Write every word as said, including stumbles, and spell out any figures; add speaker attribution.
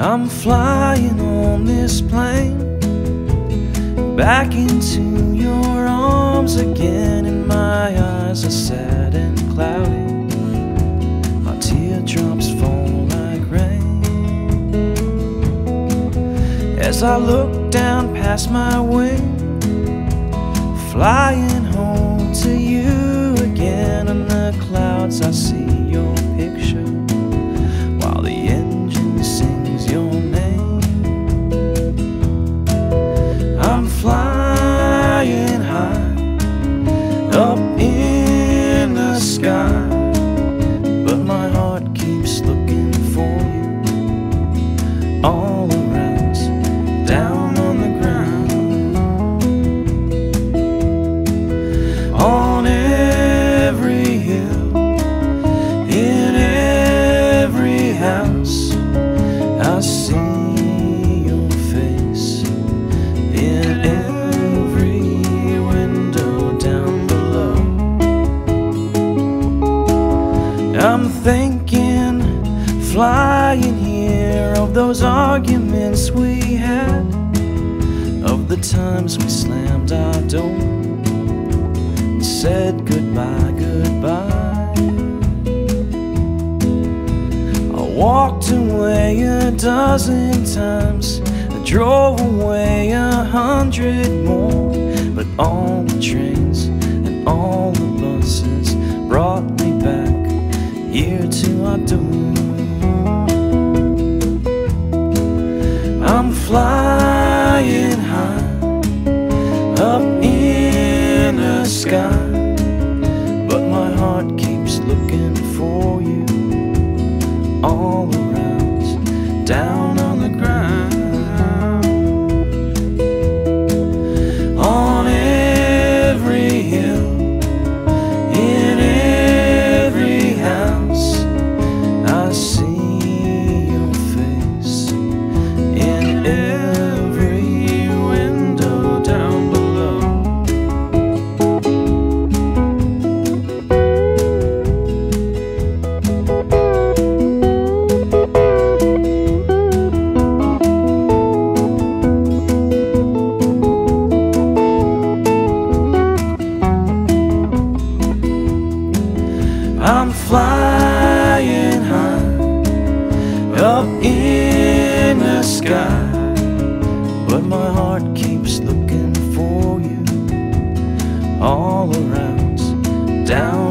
Speaker 1: I'm flying on this plane back into your arms again, and my eyes are sad and cloudy. My teardrops fall like rain as I look down past my wing, flying home to you again. On the clouds I see your picture while the engine sings your name. I'm flying high up in the sky, but my heart keeps looking for you all around, down on the ground. On every hill, in every house, I see your face. In every window down below, I'm thinking, flying here, of those arguments we had, of the times we slammed our door and said goodbye, goodbye. I walked away a dozen times, I drove away a hundred more, but all the trains and all the buses brought me back here to our door. I'm flying high up in the sky, but my heart keeps looking for you all around, down on the ground. On every hill, in every house, I see your face. In every window down below, I'm flying high up in the sky, but my heart keeps looking for you all around, down